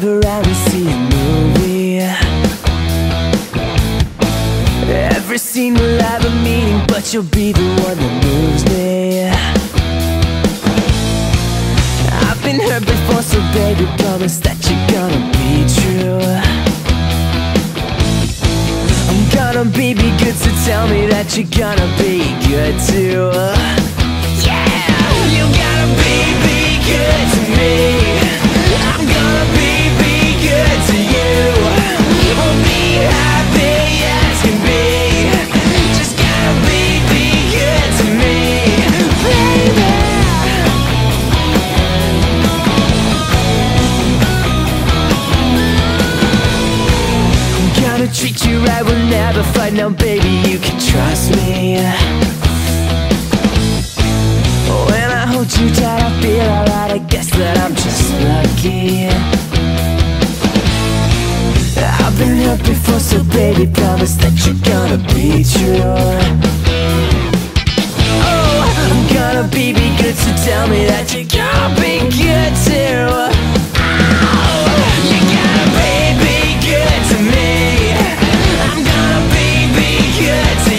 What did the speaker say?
drive around and see a movie. Every scene will have a meaning, but you'll be the one that moves me. I've been hurt before, so baby, promise that you're gonna be true. I'm gonna be good, so tell me that you're gonna be good too. Yeah, you gotta be good to me. I'm gonna be good to you. We'll be happy as can be. Just gotta be good to me, baby. I'm gonna treat you right, we'll never fight. Now baby, you can trust me. When I hold you tight, I feel alright. I guess that I'm just lucky. I've been hurt before, so baby, promise that you're gonna be true. Oh, I'm gonna be good, so tell me that you're gonna be good too. Oh, you gotta be good to me. I'm gonna be good to